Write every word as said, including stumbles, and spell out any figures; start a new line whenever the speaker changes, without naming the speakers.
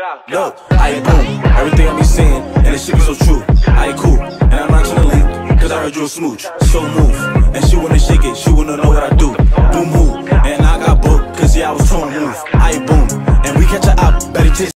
Look, I ain't boom, everything I be saying, and it shit be so true. I ain't cool, and I'm not tryna leave, cause I heard you a smooch. So move,